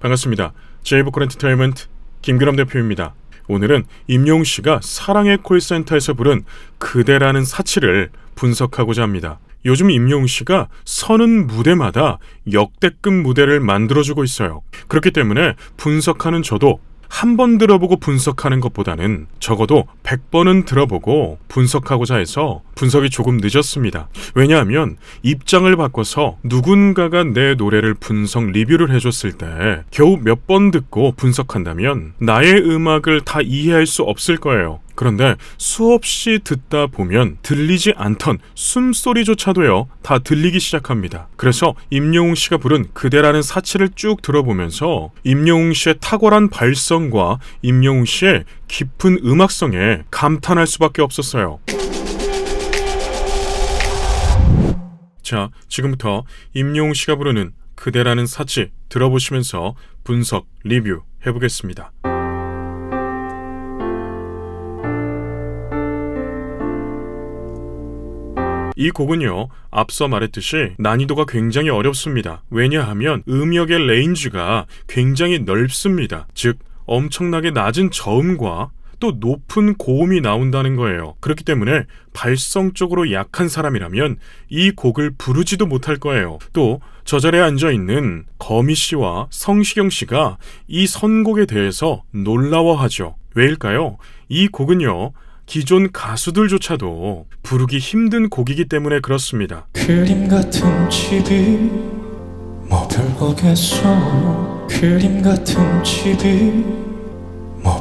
반갑습니다. 제이보컬 엔터테인먼트 김규남 대표입니다. 오늘은 임영웅씨가 사랑의 콜센터에서 부른 그대라는 사치를 분석하고자 합니다. 요즘 임영웅씨가 서는 무대마다 역대급 무대를 만들어주고 있어요. 그렇기 때문에 분석하는 저도 한 번 들어보고 분석하는 것보다는 적어도 100번은 들어보고 분석하고자 해서 분석이 조금 늦었습니다. 왜냐하면 입장을 바꿔서 누군가가 내 노래를 분석 리뷰를 해줬을 때 겨우 몇 번 듣고 분석한다면 나의 음악을 다 이해할 수 없을 거예요. 그런데 수없이 듣다 보면 들리지 않던 숨소리조차도요 다 들리기 시작합니다. 그래서 임영웅씨가 부른 그대라는 사치를 쭉 들어보면서 임영웅씨의 탁월한 발성과 임영웅씨의 깊은 음악성에 감탄할 수밖에 없었어요. 자, 지금부터 임영웅씨가 부르는 그대라는 사치 들어보시면서 분석, 리뷰 해보겠습니다. 이 곡은요, 앞서 말했듯이 난이도가 굉장히 어렵습니다. 왜냐하면 음역의 레인지가 굉장히 넓습니다. 즉, 엄청나게 낮은 저음과 또 높은 고음이 나온다는 거예요. 그렇기 때문에 발성적으로 약한 사람이라면 이 곡을 부르지도 못할 거예요. 또 저자리에 앉아있는 거미씨와 성시경씨가 이 선곡에 대해서 놀라워하죠. 왜일까요? 이 곡은요, 기존 가수들조차도 부르기 힘든 곡이기 때문에 그렇습니다. 그림 같은 집이 뭐 별거겠어. 그림 같은 집이 뭐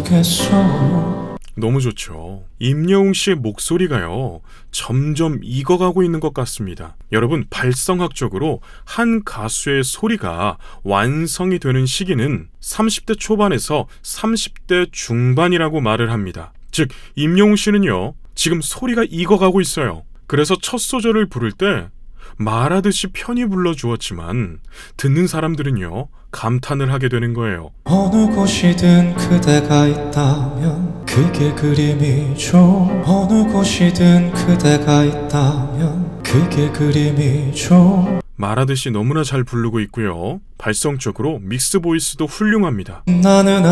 별거겠어. 너무 좋죠. 임영웅씨의 목소리가요 점점 익어가고 있는 것 같습니다. 여러분, 발성학적으로 한 가수의 소리가 완성이 되는 시기는 30대 초반에서 30대 중반이라고 말을 합니다. 즉, 임영웅씨는요 지금 소리가 익어가고 있어요. 그래서 첫 소절을 부를 때 말하듯이 편히 불러주었지만 듣는 사람들은요 감탄을 하게 되는 거예요. 어느 곳이든 그대가 있다면 그게 그림이죠. 어느 곳이든 그대가 있다면 그게 그림이죠. 말하듯이 너무나 잘 부르고 있고요. 발성적으로 믹스 보이스도 훌륭합니다. 나는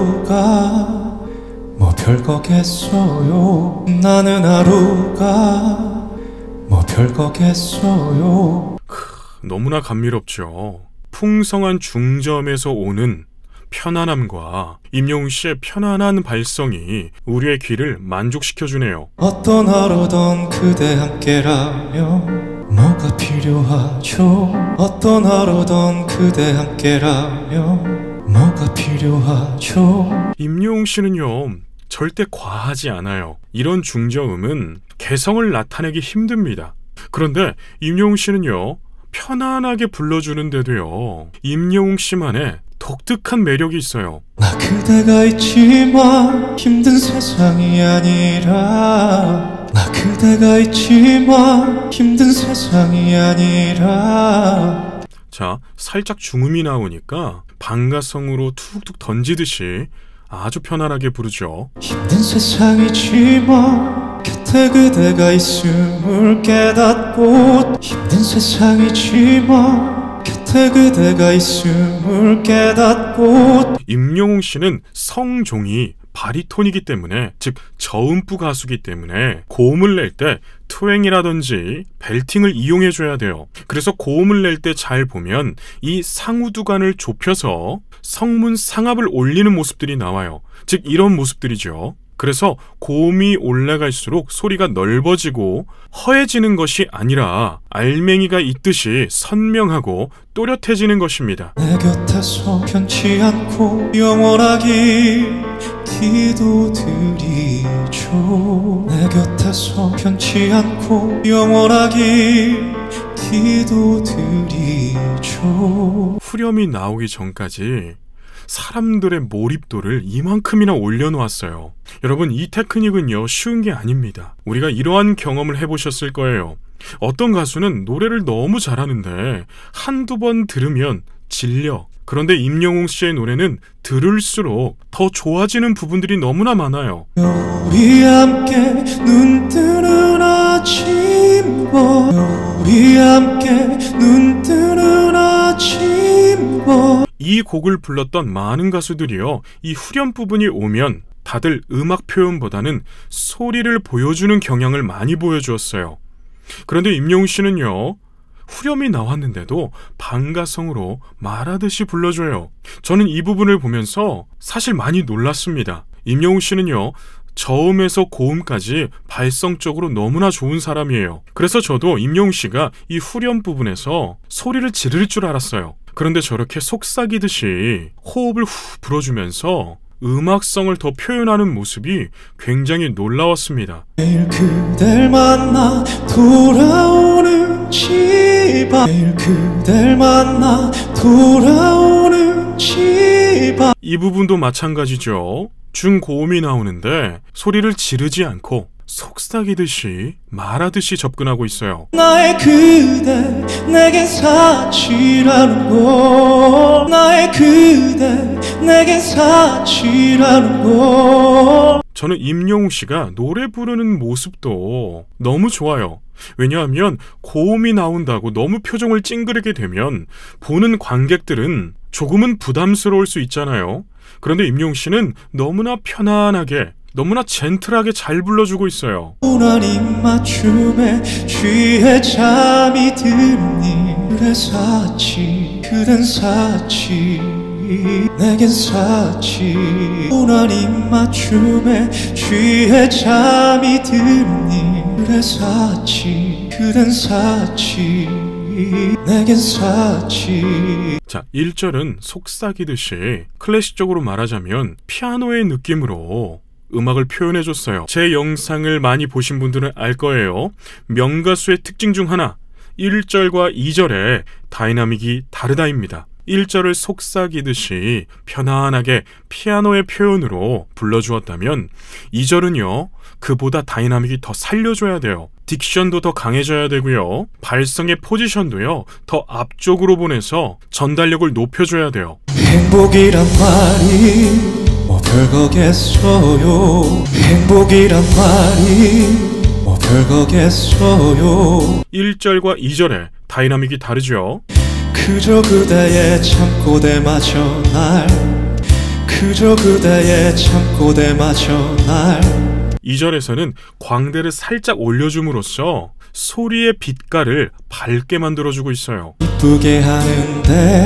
하루가 뭐 별거겠어요. 나는 하루가 뭐 별거겠어요. 너무나 감미롭죠. 풍성한 중저음에서 오는 편안함과 임영웅씨의 편안한 발성이 우리의 귀를 만족시켜주네요. 어떤 하루든 그대 함께라면 뭐가 필요하죠. 어떤 하루든 그대 함께라면 뭐가 필요하죠. 임영웅씨는요 절대 과하지 않아요. 이런 중저음은 개성을 나타내기 힘듭니다. 그런데 임영웅씨는요 편안하게 불러주는데도요 임영웅씨만의 독특한 매력이 있어요. 나 그대가 있지만 힘든 세상이 아니라, 나 그대가 있지만 힘든 세상이 아니라. 자, 살짝 중음이 나오니까 방가성으로 툭툭 던지듯이 아주 편안하게 부르죠. 힘든 세상이지만 곁에 그대가 있음을 깨닫고, 힘든 세상이지만 곁에 그대가 있음을 깨닫고. 임영웅씨는 성종이 바리톤이기 때문에, 즉 저음부 가수기 때문에 고음을 낼 때 트웽이라든지 벨팅을 이용해줘야 돼요. 그래서 고음을 낼 때 잘 보면 이 상우두간을 좁혀서 성문 상압을 올리는 모습들이 나와요. 즉 이런 모습들이죠. 그래서 고음이 올라갈수록 소리가 넓어지고 허해지는 것이 아니라 알맹이가 있듯이 선명하고 또렷해지는 것입니다. 내 곁에서 변치 않고 영원하길 기도드리죠. 내 곁에서 변치 않고 영원하길 기도드리죠. 후렴이 나오기 전까지 사람들의 몰입도를 이만큼이나 올려놓았어요. 여러분, 이 테크닉은요 쉬운 게 아닙니다. 우리가 이러한 경험을 해보셨을 거예요. 어떤 가수는 노래를 너무 잘하는데 한두 번 들으면 질려. 그런데 임영웅 씨의 노래는 들을수록 더 좋아지는 부분들이 너무나 많아요. 우리 함께 눈 뜨는 아침과 우리 함께 눈 뜨는 아침 지는 법. 이 곡을 불렀던 많은 가수들이요, 이 후렴 부분이 오면 다들 음악 표현보다는 소리를 보여주는 경향을 많이 보여주었어요. 그런데 임영웅 씨는요, 후렴이 나왔는데도 반가성으로 말하듯이 불러줘요. 저는 이 부분을 보면서 사실 많이 놀랐습니다. 임영웅 씨는요, 저음에서 고음까지 발성적으로 너무나 좋은 사람이에요. 그래서 저도 임영웅 씨가 이 후렴 부분에서 소리를 지를 줄 알았어요. 그런데 저렇게 속삭이듯이 호흡을 후 불어주면서 음악성을 더 표현하는 모습이 굉장히 놀라웠습니다. 매일 그댈 만나 돌아오는 집안. 매일 그댈 만나 돌아오는 집안. 이 부분도 마찬가지죠. 중고음이 나오는데 소리를 지르지 않고 속삭이듯이 말하듯이 접근하고 있어요. 나의 그대 내겐 사치라는 걸. 나의 그대 내겐 사치라는 걸. 저는 임영웅 씨가 노래 부르는 모습도 너무 좋아요. 왜냐하면 고음이 나온다고 너무 표정을 찡그리게 되면 보는 관객들은 조금은 부담스러울 수 있잖아요. 그런데 임영웅 씨는 너무나 편안하게, 너무나 젠틀하게 잘 불러주고 있어요. 우난 입맞춤에 취해 잠이 드니. 그래 사치 그댄 사치 내겐 사치. 우난 입맞춤에 취해 잠이 드니. 그래 사치 그댄 사치 내겐 사치. 자, 1절은 속삭이듯이 클래식적으로 말하자면 피아노의 느낌으로 음악을 표현해줬어요. 제 영상을 많이 보신 분들은 알 거예요. 명가수의 특징 중 하나, 1절과 2절의 다이나믹이 다르다입니다. 1절을 속삭이듯이 편안하게 피아노의 표현으로 불러주었다면 2절은요, 그보다 다이나믹이 더 살려줘야 돼요. 딕션도 더 강해져야 되고요. 발성의 포지션도요, 더 앞쪽으로 보내서 전달력을 높여줘야 돼요. 행복이란 말이 뭐 별거겠어요. 행복이란 말이 뭐 별거겠어요. 1절과 2절의 다이나믹이 다르죠. 그저 그대의 참고대마저 날. 그저 그대의 참고대마저 날. 2절에서는 광대를 살짝 올려줌으로써 소리의 빛깔을 밝게 만들어주고 있어요. 이쁘게 하는데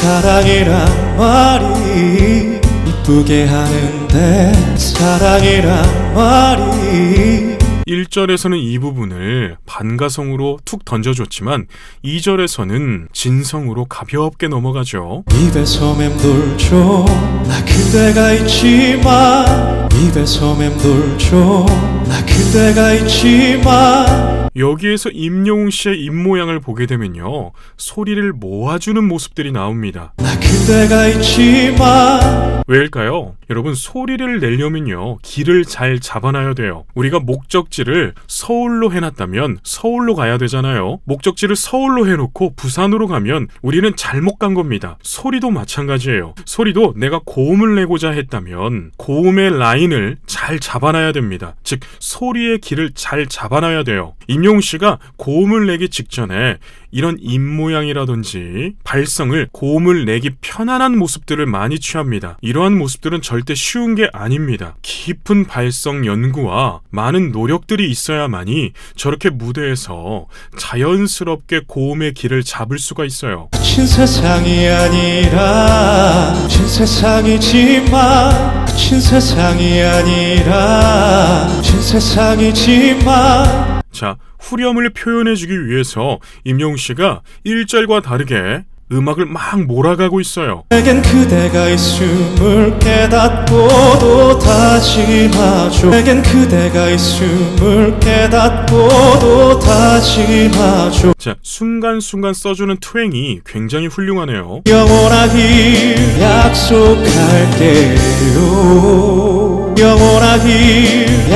사랑이란 말이. 이쁘게 하는데 사랑이란 말이. 1절에서는 이 부분을 반가성으로 툭 던져줬지만 2절에서는 진성으로 가볍게 넘어가죠. 입에서 맴돌죠. 나 그대가 있지만. 입에서 맴돌죠. 나 그대가 있지만. 여기에서 임영웅 씨의 입모양을 보게 되면요, 소리를 모아주는 모습들이 나옵니다. 나 그대가 있지만. 왜일까요? 여러분, 소리를 내려면요, 길을 잘 잡아놔야 돼요. 우리가 목적지를 서울로 해놨다면 서울로 가야 되잖아요. 목적지를 서울로 해놓고 부산으로 가면 우리는 잘못 간 겁니다. 소리도 마찬가지예요. 소리도 내가 고음을 내고자 했다면 고음의 라인을 잘 잡아놔야 됩니다. 즉, 소리의 길을 잘 잡아놔야 돼요. 임영웅 씨가 고음을 내기 직전에 이런 입모양이라든지 발성을 고음을 내기 편안한 모습들을 많이 취합니다. 이러한 모습들은 절대 쉬운 게 아닙니다. 깊은 발성 연구와 많은 노력들이 있어야만이 저렇게 무대에서 자연스럽게 고음의 길을 잡을 수가 있어요. 친 세상이 아니라 친 세상이지만. 친 세상이 아니라 친 세상이지만. 자, 후렴을 표현해주기 위해서 임영웅 씨가 1절과 다르게 음악을 막 몰아가고 있어요. 내겐 그대가 있음을 깨닫고도 다짐하죠. 내겐 그대가 있음을 깨닫고도 다짐하죠. 자, 순간순간 써주는 투행이 굉장히 훌륭하네요. 영원하길 약속할게요. 영원하길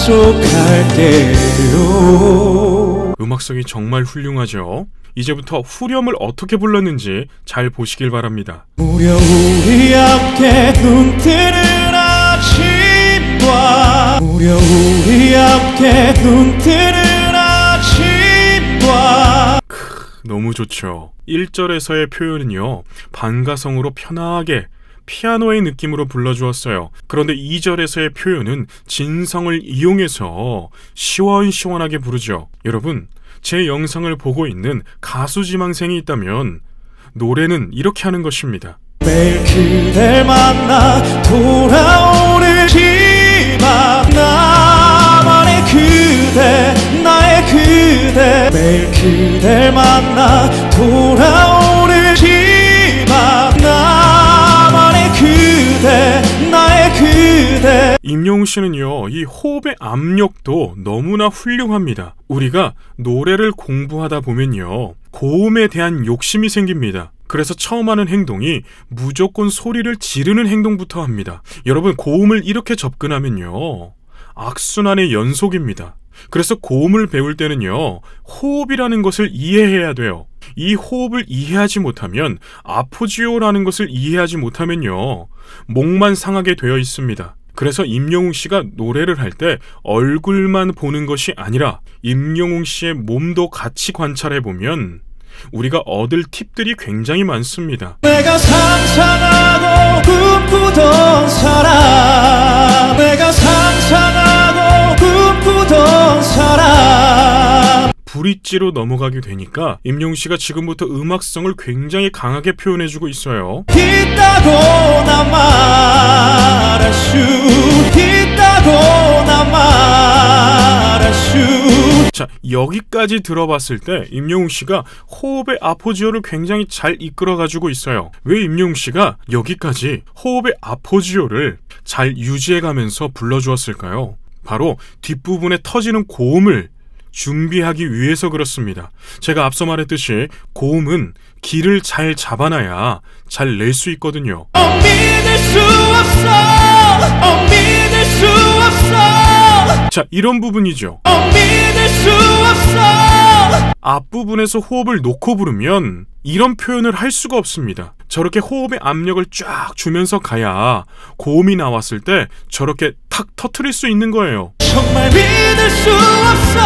약속할게요. 음악성이 정말 훌륭하죠. 이제부터 후렴을 어떻게 불렀는지 잘 보시길 바랍니다. 무려 우리 함께 눈 뜨는 아침과. 무려 우리 함께 눈 뜨는 아침과. 너무 좋죠. 1절에서의 표현은요, 반가성으로 편하게 피아노의 느낌으로 불러주었어요. 그런데 2절에서의 표현은 진성을 이용해서 시원시원하게 부르죠. 여러분, 제 영상을 보고 있는 가수 지망생이 있다면 노래는 이렇게 하는 것입니다. 매일 그댈 만나 돌아오는 시간, 나만의 그대, 나의 그대. 매일 그댈 만나 돌아오는 시간, 나만의 그대, 나의 그대. 임영웅 씨는요, 이 호흡의 압력도 너무나 훌륭합니다. 우리가 노래를 공부하다 보면요, 고음에 대한 욕심이 생깁니다. 그래서 처음 하는 행동이 무조건 소리를 지르는 행동부터 합니다. 여러분, 고음을 이렇게 접근하면요, 악순환의 연속입니다. 그래서 고음을 배울 때는요, 호흡이라는 것을 이해해야 돼요. 이 호흡을 이해하지 못하면, 아포지오라는 것을 이해하지 못하면요, 목만 상하게 되어 있습니다. 그래서 임영웅 씨가 노래를 할 때 얼굴만 보는 것이 아니라 임영웅 씨의 몸도 같이 관찰해보면 우리가 얻을 팁들이 굉장히 많습니다. 내가 상상하고 꿈꾸던 사람, 내가 상상하고 꿈꾸던 사람. 브릿지로 넘어가게 되니까 임영웅 씨가 지금부터 음악성을 굉장히 강하게 표현해주고 있어요. 있다고 나 말할 수 있다고 나 말할 수. 자, 여기까지 들어봤을 때 임영웅 씨가 호흡의 아포지오를 굉장히 잘 이끌어가지고 있어요. 왜 임영웅 씨가 여기까지 호흡의 아포지오를 잘 유지해가면서 불러주었을까요? 바로 뒷부분에 터지는 고음을 준비하기 위해서 그렇습니다. 제가 앞서 말했듯이 고음은 길을 잘 잡아놔야 잘 낼 수 있거든요. 믿을 수 없어, 믿을 수 없어. 자, 이런 부분이죠. 믿을 수 없어. 앞부분에서 호흡을 놓고 부르면 이런 표현을 할 수가 없습니다. 저렇게 호흡의 압력을 쫙 주면서 가야 고음이 나왔을 때 저렇게 탁 터트릴 수 있는 거예요. 정말 믿을 수 없어,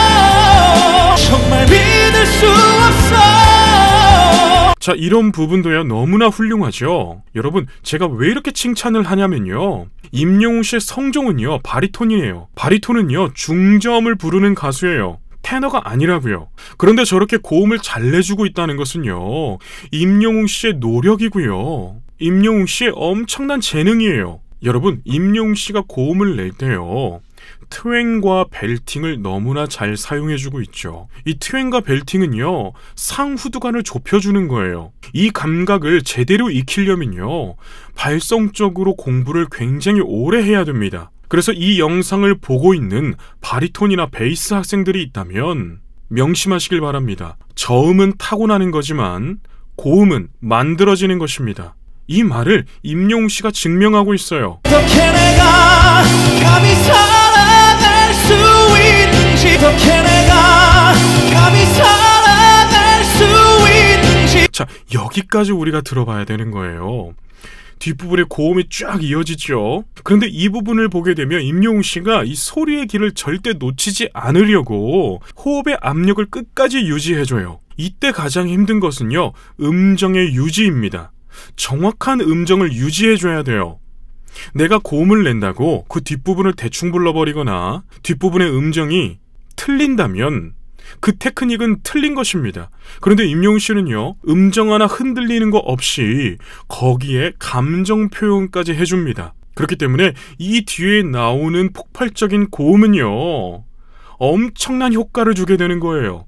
정말 믿을 수 없어. 자, 이런 부분도요, 너무나 훌륭하죠. 여러분, 제가 왜 이렇게 칭찬을 하냐면요, 임영웅 씨의 성종은요, 바리톤이에요. 바리톤은요, 중저음을 부르는 가수예요. 테너가 아니라고요. 그런데 저렇게 고음을 잘 내주고 있다는 것은요, 임영웅 씨의 노력이고요, 임영웅 씨의 엄청난 재능이에요. 여러분, 임영웅 씨가 고음을 낼 때요, 트웬과 벨팅을 너무나 잘 사용해주고 있죠. 이 트웬과 벨팅은요, 상후두관을 좁혀주는 거예요. 이 감각을 제대로 익히려면요, 발성적으로 공부를 굉장히 오래 해야 됩니다. 그래서 이 영상을 보고 있는 바리톤이나 베이스 학생들이 있다면 명심하시길 바랍니다. 저음은 타고나는 거지만 고음은 만들어지는 것입니다. 이 말을 임영웅 씨가 증명하고 있어요. 어떻게 내가 감히 살아갈 수 있는지, 어떻게 내가 감히 살아갈 수 있는지. 자, 여기까지 우리가 들어봐야 되는 거예요. 뒷부분에 고음이 쫙 이어지죠. 그런데 이 부분을 보게 되면 임영웅 씨가 이 소리의 길을 절대 놓치지 않으려고 호흡의 압력을 끝까지 유지해줘요. 이때 가장 힘든 것은요, 음정의 유지입니다. 정확한 음정을 유지해줘야 돼요. 내가 고음을 낸다고 그 뒷부분을 대충 불러버리거나 뒷부분의 음정이 틀린다면 그 테크닉은 틀린 것입니다. 그런데 임영웅 씨는요, 음정 하나 흔들리는 거 없이 거기에 감정 표현까지 해줍니다. 그렇기 때문에 이 뒤에 나오는 폭발적인 고음은요, 엄청난 효과를 주게 되는 거예요.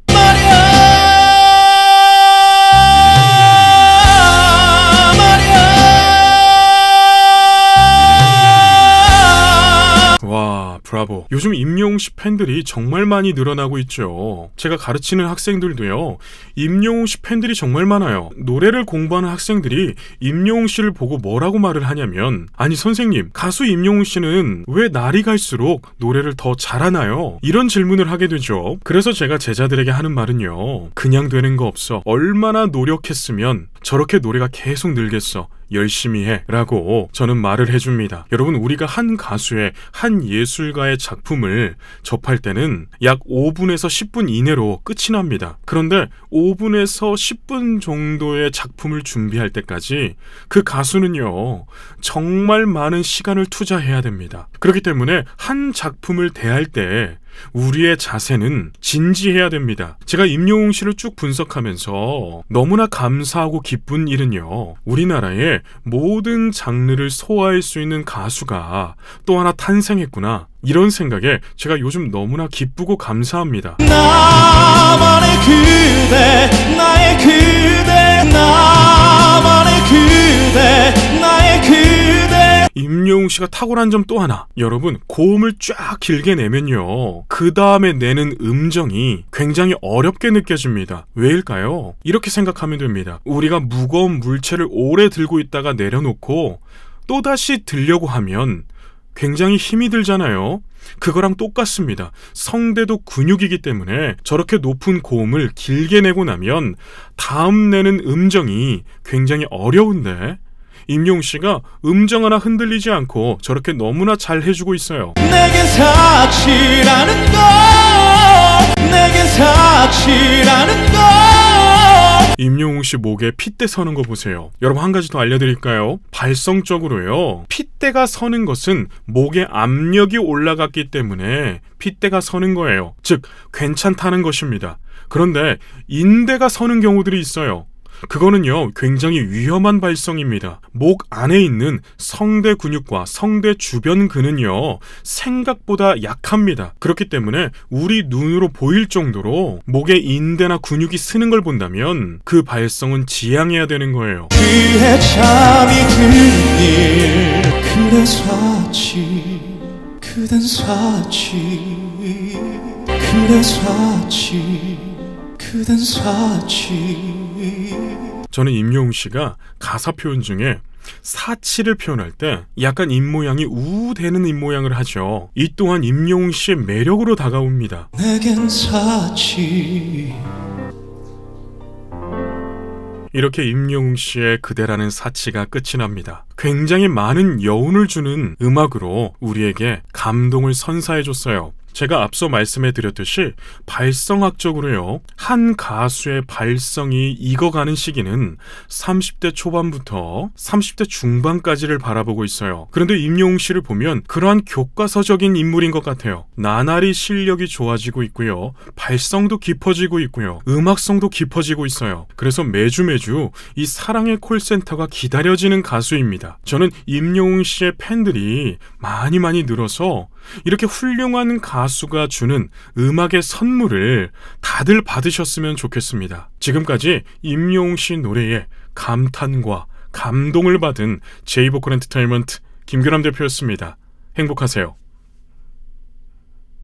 와, 브라보. 요즘 임영웅 씨 팬들이 정말 많이 늘어나고 있죠. 제가 가르치는 학생들도요, 임영웅 씨 팬들이 정말 많아요. 노래를 공부하는 학생들이 임영웅 씨를 보고 뭐라고 말을 하냐면, 아니 선생님, 가수 임영웅 씨는 왜 날이 갈수록 노래를 더 잘하나요? 이런 질문을 하게 되죠. 그래서 제가 제자들에게 하는 말은요, 그냥 되는 거 없어. 얼마나 노력했으면 저렇게 노래가 계속 늘겠어. 열심히 해 라고 저는 말을 해줍니다. 여러분, 우리가 한 가수의, 한 예술가의 작품을 접할 때는 약 5분에서 10분 이내로 끝이 납니다. 그런데 5분에서 10분 정도의 작품을 준비할 때까지 그 가수는요, 정말 많은 시간을 투자해야 됩니다. 그렇기 때문에 한 작품을 대할 때 우리의 자세는 진지해야 됩니다. 제가 임영웅 씨를 쭉 분석하면서 너무나 감사하고 기쁜 일은요, 우리나라의 모든 장르를 소화할 수 있는 가수가 또 하나 탄생했구나, 이런 생각에 제가 요즘 너무나 기쁘고 감사합니다. 나만의 그대, 나의 그대, 나만의 그대, 나의 그대. 임영웅 씨가 탁월한 점 또 하나, 여러분, 고음을 쫙 길게 내면요, 그 다음에 내는 음정이 굉장히 어렵게 느껴집니다. 왜일까요? 이렇게 생각하면 됩니다. 우리가 무거운 물체를 오래 들고 있다가 내려놓고 또다시 들려고 하면 굉장히 힘이 들잖아요. 그거랑 똑같습니다. 성대도 근육이기 때문에 저렇게 높은 고음을 길게 내고 나면 다음 내는 음정이 굉장히 어려운데, 임영웅 씨가 음정 하나 흔들리지 않고 저렇게 너무나 잘 해주고 있어요. 내겐 사치라는 거, 내겐 사치라는 거. 임영웅 씨 목에 핏대 서는 거 보세요. 여러분, 한 가지 더 알려드릴까요? 발성적으로요, 핏대가 서는 것은 목에 압력이 올라갔기 때문에 핏대가 서는 거예요. 즉, 괜찮다는 것입니다. 그런데 인대가 서는 경우들이 있어요. 그거는요, 굉장히 위험한 발성입니다. 목 안에 있는 성대 근육과 성대 주변 근은요, 생각보다 약합니다. 그렇기 때문에 우리 눈으로 보일 정도로 목에 인대나 근육이 쓰는 걸 본다면 그 발성은 지양해야 되는 거예요. 그의 잠이 들길, 그대 사치, 그댄 사치, 그대 사치, 그댄 사치. 저는 임영웅 씨가 가사 표현 중에 사치를 표현할 때 약간 입모양이 우대는 입모양을 하죠. 이 또한 임영웅 씨의 매력으로 다가옵니다. 내겐 사치. 이렇게 임영웅 씨의 그대라는 사치가 끝이 납니다. 굉장히 많은 여운을 주는 음악으로 우리에게 감동을 선사해줬어요. 제가 앞서 말씀해드렸듯이 발성학적으로요, 한 가수의 발성이 익어가는 시기는 30대 초반부터 30대 중반까지를 바라보고 있어요. 그런데 임영웅 씨를 보면 그러한 교과서적인 인물인 것 같아요. 나날이 실력이 좋아지고 있고요, 발성도 깊어지고 있고요, 음악성도 깊어지고 있어요. 그래서 매주 이 사랑의 콜센터가 기다려지는 가수입니다. 저는 임영웅 씨의 팬들이 많이 늘어서 이렇게 훌륭한 가수가 주는 음악의 선물을 다들 받으셨으면 좋겠습니다. 지금까지 임영웅 씨 노래에 감탄과 감동을 받은 제이보컬 엔터테인먼트 김규남 대표였습니다. 행복하세요.